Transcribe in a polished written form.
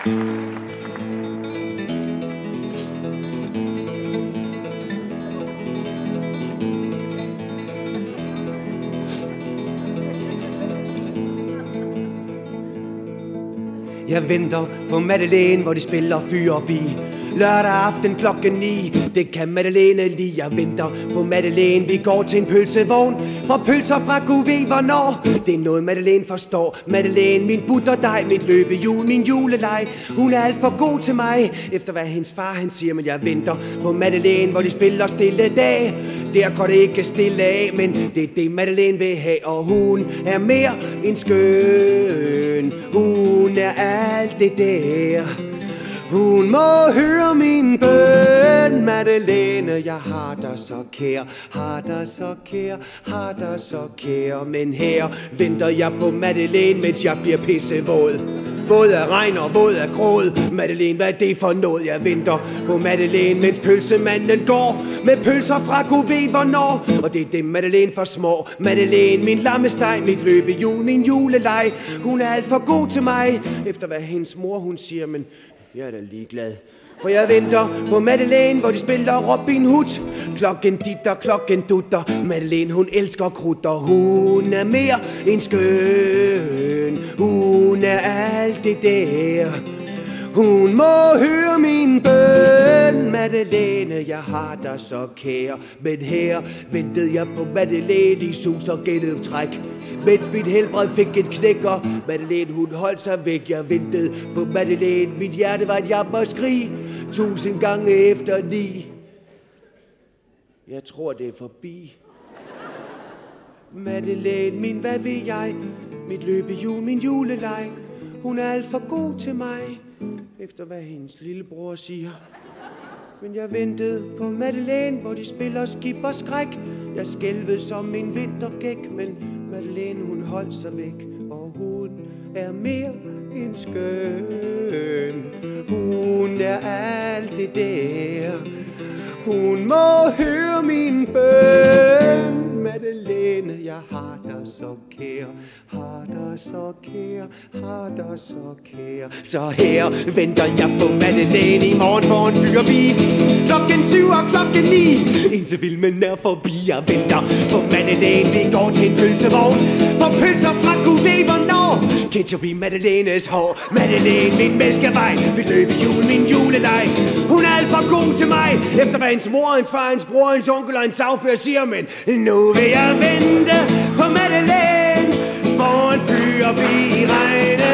Jeg venter på Madeleine, hvor de spiller fyr bi. Lørdag aften klokken 9, det kan Madeleine lide. Jeg venter på Madeleine, vi går til en pølsevogn. For pølser fra Gud ved hvornår. Det er noget Madeleine forstår. Madeleine, min butterdej, mit løbehjul, min juleleg. Hun er alt for god til mig, efter hvad hendes far han siger. Men jeg venter på Madeleine, hvor de spiller stille dag. Der går det ikke stille af, men det er det Madeleine vil have. Og hun er mere end skøn. Hun er alt det der. Hun må høre min bøn, Madeleine, jeg har dig så kær, har dig så kær, har dig så kær. Men her venter jeg på Madeleine, mens jeg bliver pissevåd. Våd af regn og våd af gråd. Madeleine, hvad er det for noget? Jeg venter på Madeleine, mens pølsemanden går med pølser fra Gud ved hvornår. Og det er det Madeleine for små. Madeleine, min lammesteg, mit løbehjul, min juleleg. Hun er alt for god til mig, efter hvad hendes mor hun siger, men jeg er da ligeglad. For jeg venter på Madeleine, hvor de spiller Robin Hood. Klokken ditter, klokken dutter. Madeleine, hun elsker krudt, og hun er mere end skøn. Hun er alt det der. Hun må høre min bøn, Madeleine, jeg har dig så kær. Men her ventede jeg på Madeleine i sus og genoptræk. Mens mit helbred fik et knækker, Madeleine hun holdt sig væk. Jeg ventede på Madeleine, mit hjerte var et jammer skrig. 1000 gange efter 9. Jeg tror det er forbi. Madeleine, min hvad ved jeg? Mit løbehjul, min juleleg. Hun er alt for god til mig, efter hvad hendes lillebror siger. Men jeg ventede på Madeleine, hvor de spiller skib og skræk. Jeg skælvede som en vintergæk, men Madeleine hun holdt sig væk. Og hun er mere end skøn. Hun er alt det der. Hun må høre min bøn, Madeleine, jeg har dig så kær, har dig så kær, har dig så kær. Så her venter jeg på Madeleine, i morgen får en fyr bil. Klokken 7 og klokken 9, indtil filmen er forbi. Jeg venter på Madeleine, vi går til en pølsevogn. For pølser fra Gud ved hvornår. Ketchup i Madeleines hår. Madeleine, min mælkevej, mit løbehjul, min juleleg. Hun er alt for god til mig, efter hvad hendes mor, hendes far, hendes bror, hendes onkel og hendes sagfører siger. Men nu vil jeg vente på Madeleine, for en fyr op i regnen.